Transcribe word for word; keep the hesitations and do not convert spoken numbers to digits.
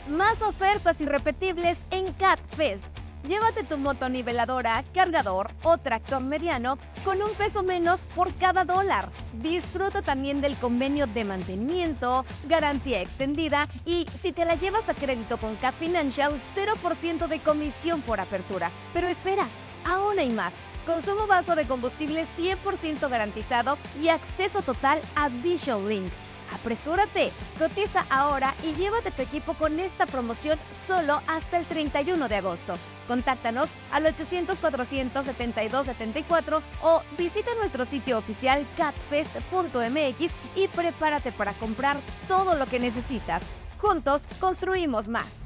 Más ofertas irrepetibles en CatFest. Llévate tu motoniveladora, cargador o tractor mediano con un peso menos por cada dólar. Disfruta también del convenio de mantenimiento, garantía extendida y si te la llevas a crédito con Cat Financial, cero por ciento de comisión por apertura. Pero espera, aún hay más. Consumo bajo de combustible cien por ciento garantizado y acceso total a Vision Link. ¡Apresúrate! Cotiza ahora y llévate tu equipo con esta promoción solo hasta el treinta y uno de agosto. Contáctanos al ochocientos, cuatrocientos setenta y dos, setenta y cuatro o visita nuestro sitio oficial catfest punto m x y prepárate para comprar todo lo que necesitas. Juntos construimos más.